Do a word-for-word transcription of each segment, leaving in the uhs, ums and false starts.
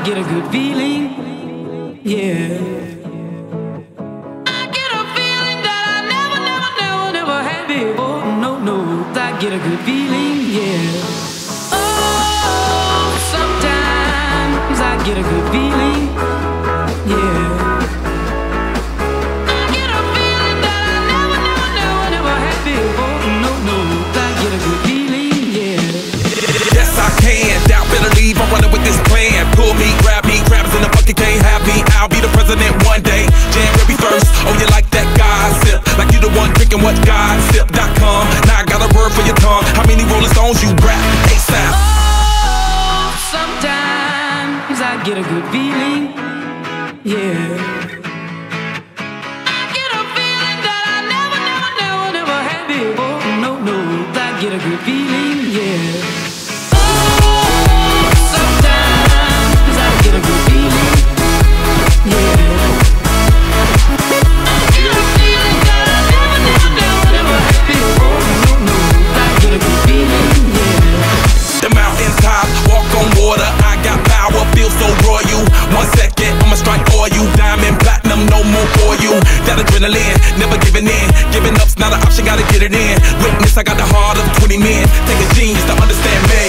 get a good feeling, yeah. I get a feeling that I never, never, never, never had before. No, no, I get a good feeling, yeah. Oh, sometimes I get a good feeling, yeah. I get a feeling that I never, never, never, never had before. No, no, I get a good feeling, yeah. Yes, I can. Doubt better leave. I'm running with this plan. Pull me, grab me, crabs in the bucket can't have me. I'll be the president one day. January first. Oh, you like that gossip? Like you the one drinking what gossip dot com. Now I got a word for your tongue. How many Rolling Stones you rap? ASAP. Oh, sometimes I get a good feeling, yeah. I get a feeling that I never, never, never, never had before. No, no, I get a good feeling, yeah. Adrenaline, never giving in. Giving up's not an option, gotta get it in. Witness, I got the heart of twenty men. Take a genius to understand me.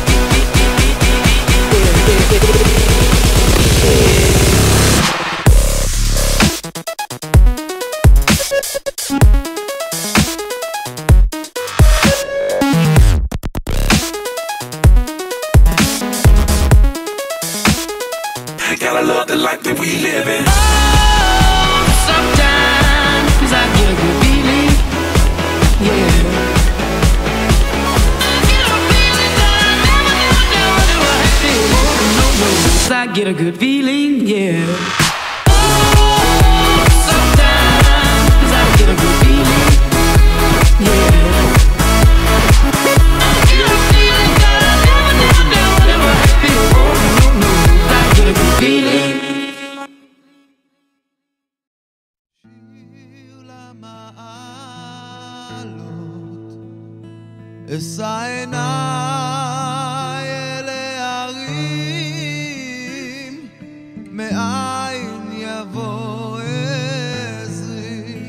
Gotta love the life that we live in. I get a good feeling, yeah. Oh, sometimes I get a good feeling, yeah. I get a feeling that I never, never, never, never had before. No, no, I get a good feeling. מאין יבוא עזרי,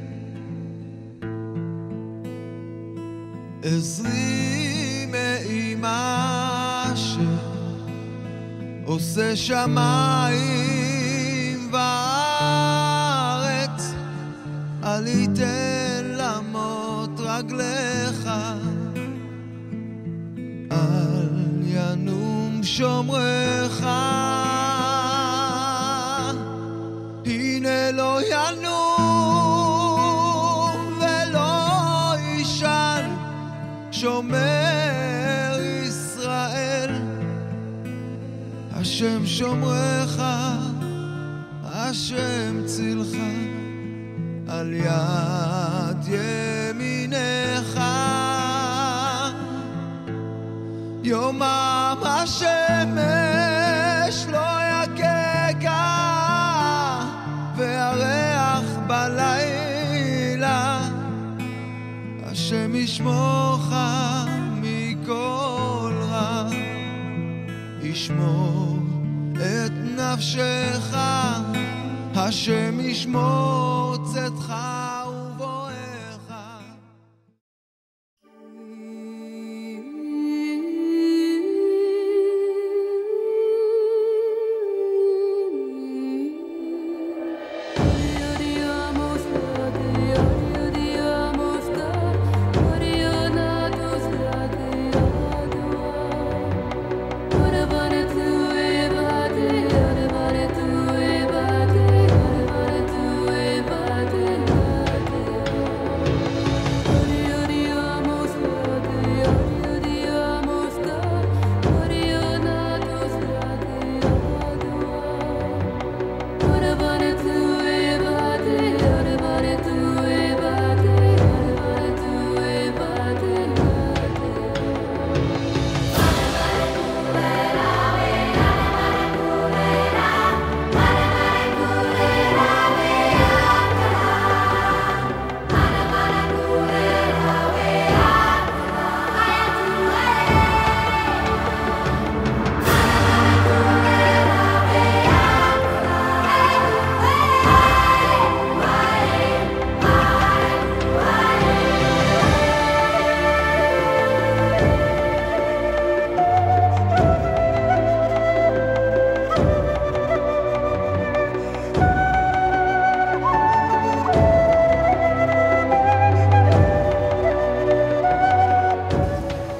עזרי מאימה שעושה שמיים וארץ, אל יתן למות רגליך, אל ינום שומרך, הנה לא ינום ולא ישן שומר ישראל, השם שומרך, השם צילך, על יד ימינך, יומם השמש לא יקקה, והריח בלילה, השם ישמורך מכל רע, ישמור את נפשך, השם ישמור צאתך ובואך. Body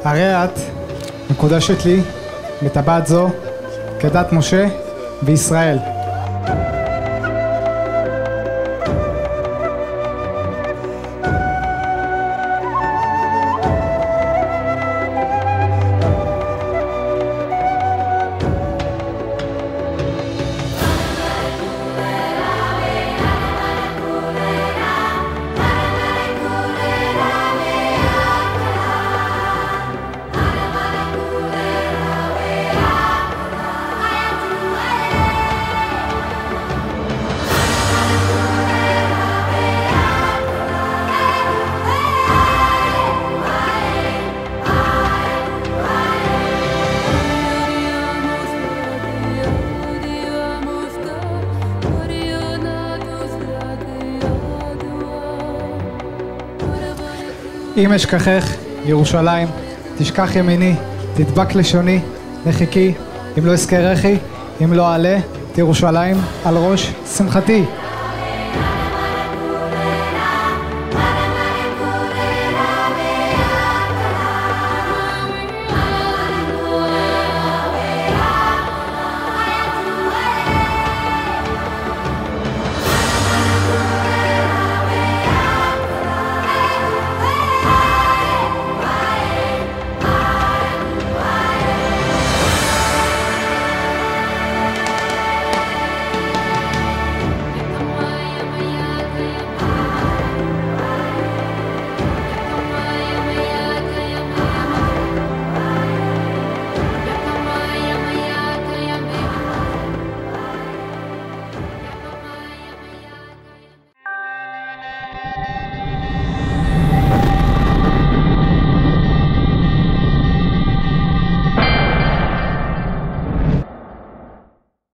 הרי את מקודשת לי בטבעת זו כדת משה בישראל. אם אשכחך ירושלים, תשכח ימיני, תדבק לשוני, לחיקי, אם לא אזכרכי, אם לא אעלה, תירושלים על ראש שמחתי.